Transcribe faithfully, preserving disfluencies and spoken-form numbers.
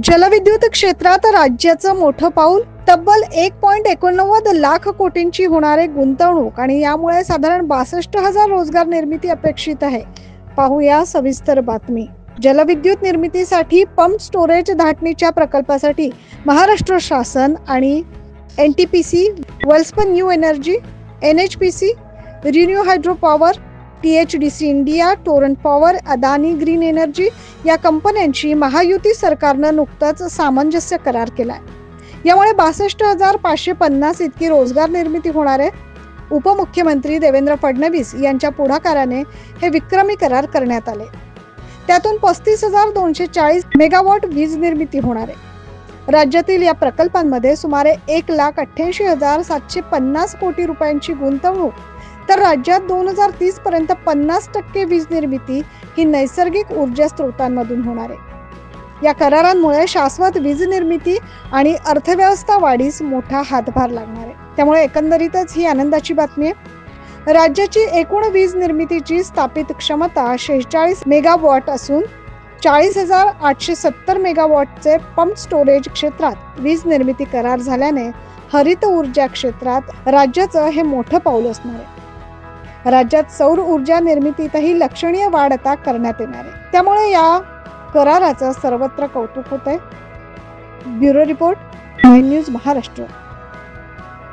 जलविद्युत क्षेत्रात राज्याचं मोठं पाऊल. तब्बल एक पॉइंट एकोणनव्वद लाख कोटींची होणारे गुंतवणूक आणि यामुळे साधारण बासष्ट हजार रोजगार निर्मिती अपेक्षित आहे. पाहूया सविस्तर बातमी. जलविद्युत निर्मितीसाठी पंप स्टोरेज धाटणीच्या प्रकल्पासाठी महाराष्ट्र शासन आणि N T P C, Welspun new energy, N H P C, renew hydro power, T H D C India, Torrent power, Adani green energy या कंपन्यांची महायुती सरकारनं नुकताच सामंजस्य करार केलाय. यामुळे बासष्ट हजार पाचशे पन्नास इतकी रोजगार निर्मिती होणार आहे. उपमुख्यमंत्री देवेंद्र फडणवीस यांच्या पुढाकाराने हे विक्रमी करार करण्यात आले. त्यातून पस्तीस हजार दोनशे चाळीस मेगावॉट वीज निर्मिती होणार आहे. राज्यातील या प्रकल्पांमध्ये सुमारे एक लाख अठ्ठ्याऐंशी हजार सातशे पन्नास कोटी रुपयांची गुंतवणूक, तर राज्यात दोन हजार तीस पर्यंत पन्नास टक्के वीज निर्मिती ही नैसर्गिक ऊर्जा स्रोतांमधून होणार आहे. या करारांमुळे शाश्वत वीज निर्मिती आणि अर्थव्यवस्था वाढीस मोठा हातभार लागणार आहे. त्यामुळे एकंदरीतच ही आनंदाची बातमी आहे. राज्याची एकूण वीज निर्मितीची स्थापित क्षमता शेहेचाळीस मेगावॉट असून चाळीस हजार आठशे सत्तर मेगावॉटचे पंप स्टोरेज क्षेत्रात वीज निर्मिती करार झाल्याने हरित ऊर्जा क्षेत्रात राज्याचं हे मोठं पाऊल असणार आहे. राज्यात सौर ऊर्जा निर्मितीतही लक्षणीय वाढ आता करण्यात येणार आहे. त्यामुळे या कराराचं सर्वत्र कौतुक होत आहे. Bureau report, news Maharashtra.